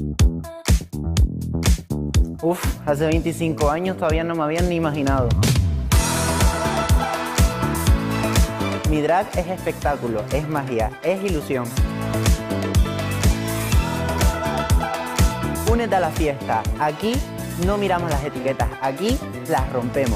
Uf, hace 25 años todavía no me habían ni imaginado. Mi drag es espectáculo, es magia, es ilusión. Únete a la fiesta. Aquí no miramos las etiquetas, aquí las rompemos.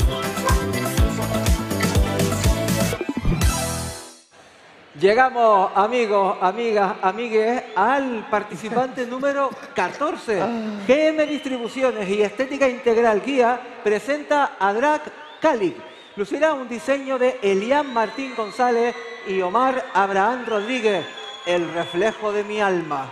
Llegamos, amigos, amigas, amigues, al participante número 14. GM Distribuciones y Estética Integral Guía presenta a Drag Cali. Lucirá un diseño de Elian Martín González y Omar Abraham Rodríguez, el reflejo de mi alma.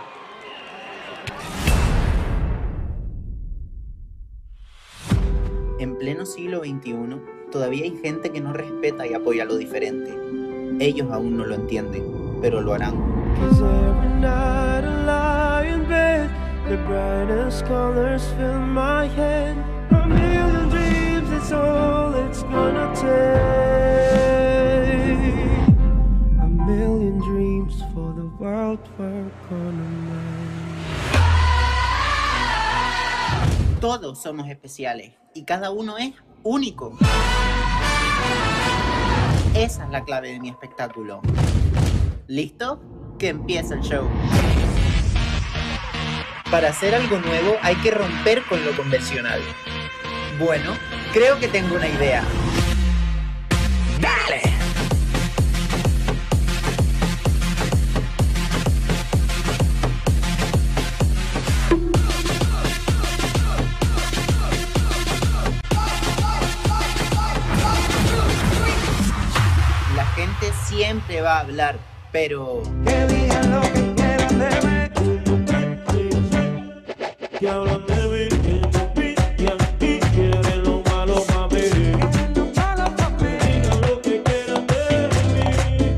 En pleno siglo XXI, todavía hay gente que no respeta y apoya lo diferente. Ellos aún no lo entienden, pero lo harán. Todos somos especiales y cada uno es único. Esa es la clave de mi espectáculo. ¿Listo? Que empiece el show. Para hacer algo nuevo hay que romper con lo convencional. Bueno, creo que tengo una idea. ¡Dale! La gente siempre va a hablar, pero... Que digan lo que quieran de mí. Que hablan de mí. Y aquí quieren lo malo para mí. Digan lo que quieran de mí.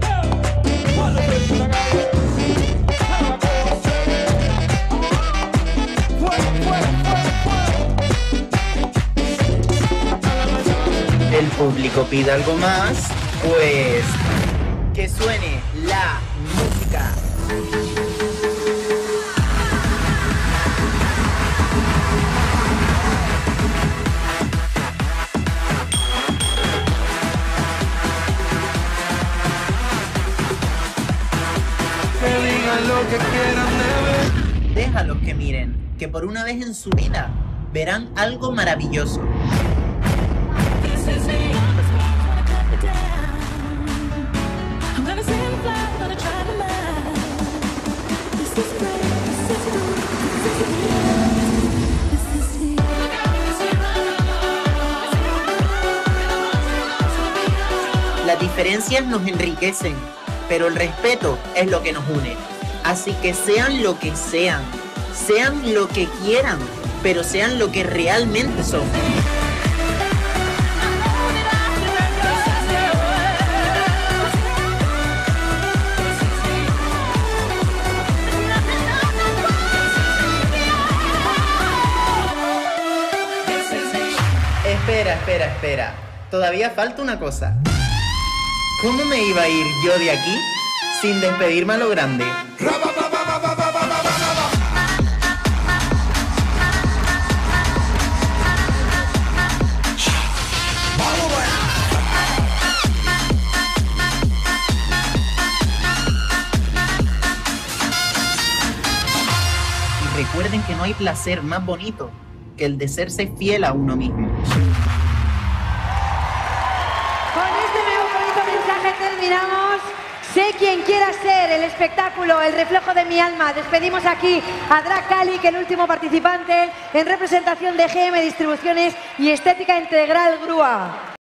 el público pide algo más, pues que suene la música. Que digan lo que quieran de ver. Déjalos que miren, que por una vez en su vida verán algo maravilloso. Las diferencias nos enriquecen, pero el respeto es lo que nos une. Así que sean lo que sean lo que quieran, pero sean lo que realmente son. Espera. Todavía falta una cosa. ¿Cómo me iba a ir yo de aquí sin despedirme a lo grande? Y recuerden que no hay placer más bonito que el de serse fiel a uno mismo. Con este nuevo bonito mensaje terminamos. Sé quien quiera ser, el espectáculo, el reflejo de mi alma. Despedimos aquí a Drag Cali, que el último participante, en representación de GM Distribuciones y Estética Integral Grúa.